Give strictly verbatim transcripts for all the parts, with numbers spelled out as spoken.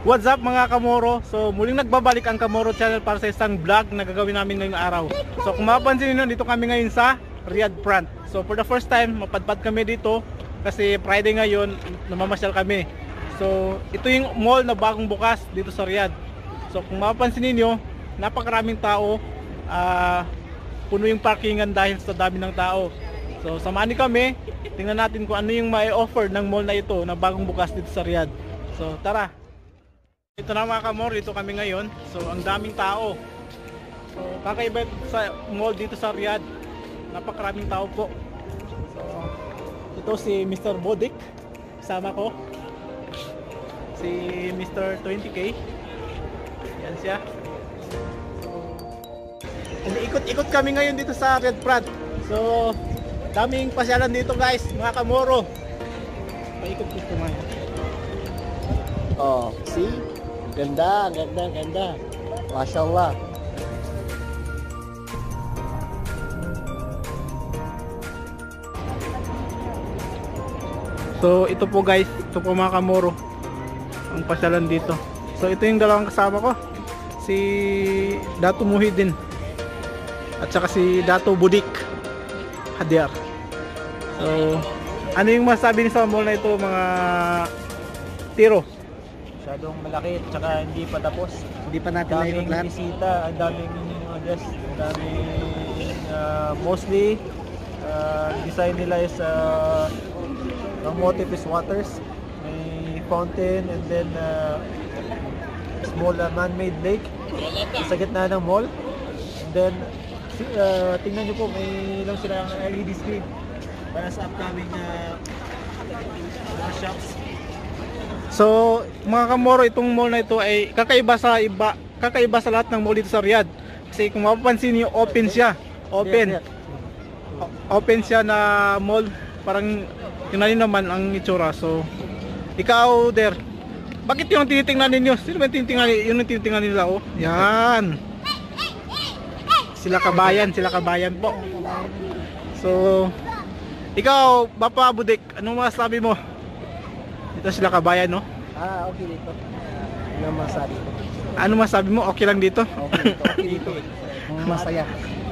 What's up mga Kamoro? So muling nagbabalik ang Kamoro Channel para sa isang vlog na gagawin namin ngayong araw. So kung mapapansin niyo, dito kami ngayon sa Riyadh Front. So for the first time, mapadpad kami dito kasi Friday ngayon, namamasyal kami. So ito yung mall na bagong bukas dito sa Riyadh. So kung mapapansin niyo, napakaraming tao, uh, puno yung parkingan dahil sa dami ng tao. So samahan niyo kami, tingnan natin kung ano yung may offer ng mall na ito na bagong bukas dito sa Riyadh. So tara! Ito na mga Kamor, dito kami ngayon. So ang daming tao. So kakaiba sa mall dito sa Riyadh. Napakaraming tao po. So ito si Mister Bodik, kasama ko. Si Mister twenty K. Yan siya. So ikot-ikot kami ngayon dito sa Riyadh Front. So daming pasyalan dito guys, mga Kamoro. Paikot dito mga. Oh, see? Ganda, ganda, ganda. Masya Allah. So ito po guys, ito po mga Kamoro ang pasyalan dito. So ito yung dalawang kasama ko, si Dato Muhyiddin at saka si Dato Budik Hadyar. So ano yung masabi niyo sa mall na ito mga Tiro? Masyadong malaki, tsaka hindi pa tapos. Hindi pa natin naikot lahat. Bisita, ang daming mga guests, ang daming uh, mostly uh, design nila is uh, ang motif is waters, may fountain and then uh, small uh, man-made lake sa gitna ng mall. And then uh, tingnan nyo po, may lang sila ang L E D screen para sa upcoming uh, mga shops. So mga Kamoro, itong mall na ito ay kakaiba sa iba, kakaiba sa lahat ng mall dito sa Riyadh. Kasi kung mapapansin niyo, open siya. Open. Open siya na mall. Parang tingnan naman ang itsura. So ikaw there, bakit yung tinitingnan ninyo? Sino ba tinitingnan niyo? Yun yung tinitingnan nila, oh. Yan. Sila kabayan, sila kabayan po. So ikaw, Bapa Budik, anong masasabi mo? Ito sila kabayan, no? Ah, okay dito. Uh, ano masabi ko? Ano masabi mo? Okay lang dito? Okay dito. Okay dito. Masaya.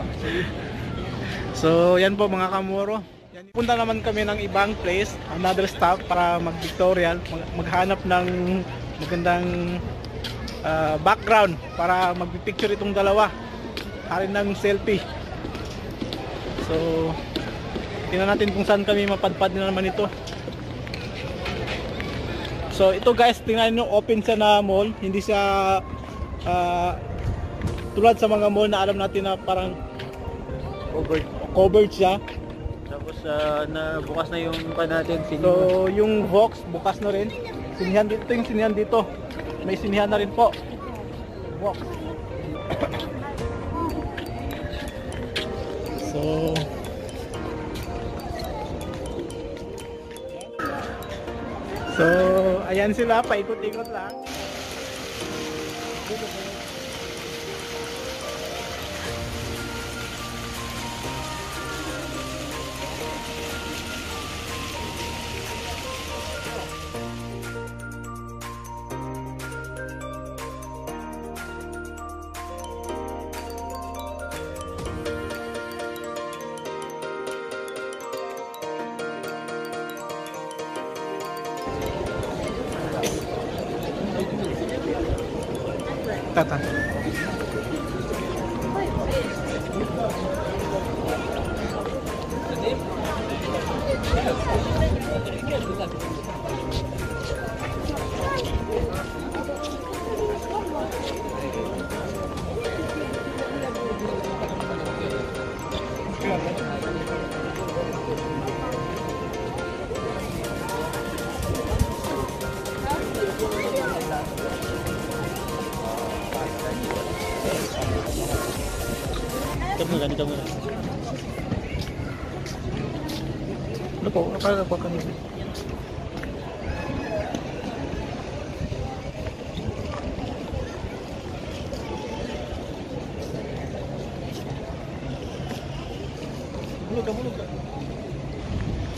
So, yan po mga Kamoro. Yan, punta naman kami ng ibang place, another stop para mag-pictorial, mag maghanap ng magandang uh, background para mag-picture itong dalawa. Harin ng selfie. So, tingnan natin kung saan kami mapadpad na naman ito. So ito guys, tingnan nyo, open siya na mall. Hindi siya uh, tulad sa mga mall na alam natin na parang Covered. covered siya. Tapos uh, na bukas na yung pa natin. So yung Vox bukas na rin. Sinihan dito, yung sinihan dito. May sinihan na rin po. Vox. So So, ayan sila, paikot-ikot lang. Tata. Dito muna, dito muna. Ano po? Nakala po kanina. Mulog ka, mulog ka.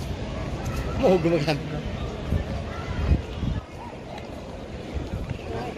Mahugulog ka.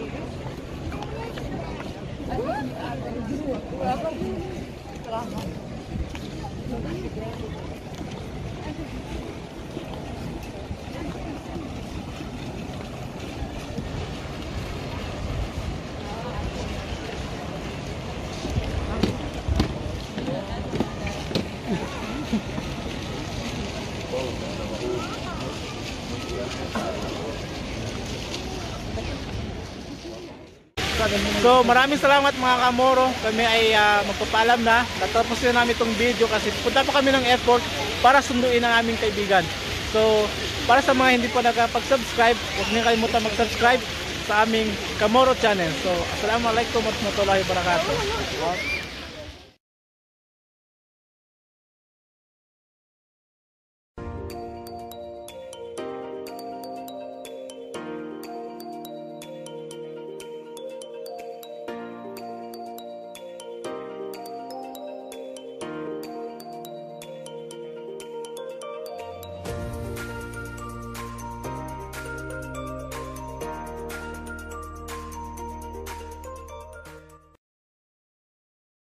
So maraming salamat mga kamoro. Kami ay uh, magpapaalam na. Natapos na namin itong video kasi punta pa kami ng airport para sunduin ang aming kaibigan. So para sa mga hindi pa nakapag-subscribe, huwag niyo kalimutan mag-subscribe sa aming Kamoro channel. So assalamualaikum warahmatullahi wabarakatuh.